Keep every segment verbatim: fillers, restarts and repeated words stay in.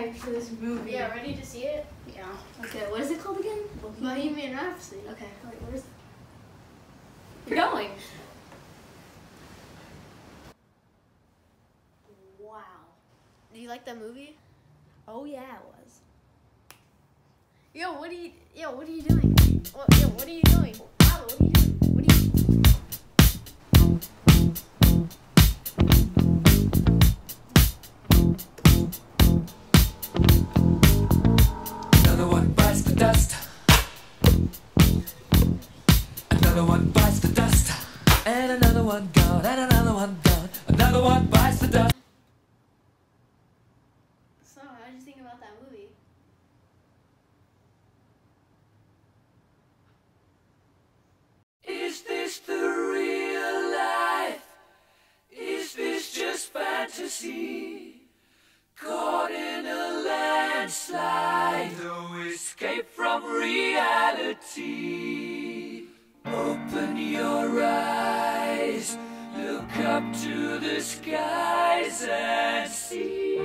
hyped for this movie. Yeah, ready to see it? Yeah. Okay, what is it called again? Bohemian Rhapsody. Okay, wait, where's... You're going. Wow. Do you like that movie? Oh yeah, it was. Yo, what are you? Yo, what are you doing? What, yo, what are you doing? Lalo, what are you doing? What are you? Another one bites the dust. Another one bites the dust. And another one gone. And another one gone. Another one bites the dust. So, how did you think about that movie? Is this the real life? Is this just fantasy? Caught in a landslide, no escape from reality. Open your eyes, look up to the skies and see.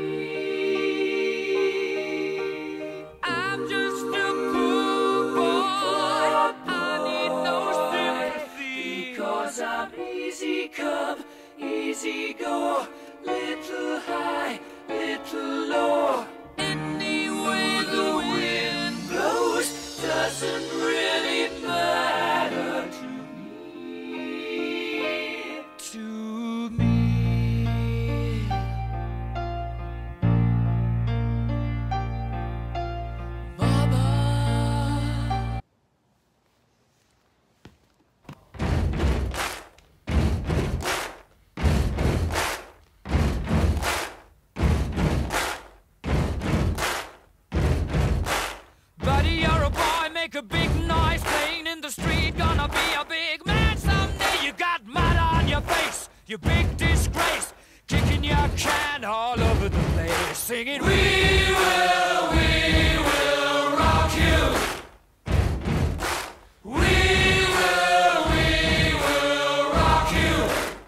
I'm just a poor boy, I need no sympathy, because I'm easy come, easy go, little high, little low. Any way the wind blows doesn't really matter to me. To me. Mama. Buddy, you're a boy, make a big noise, playing in the street, gonna be a big man someday. You got mud on your face, you big disgrace, kicking your can all over the place, singing, we will, we will rock you. We will, we will rock you.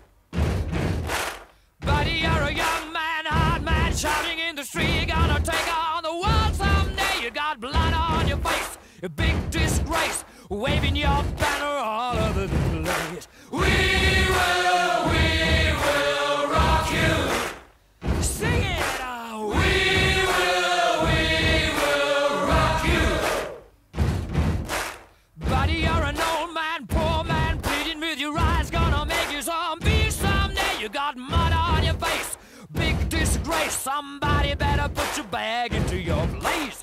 Buddy, you're a young man, hard man, shouting in the street, you're gonna take on the world someday. You got blood on your face, a big disgrace, waving your banner all over the place. We will, we will rock you. Sing it out. We will, we will rock you. Buddy, you're an old man, poor man, pleading with your eyes, gonna make you zombie someday. You got mud on your face, big disgrace, somebody better put your bag into your place.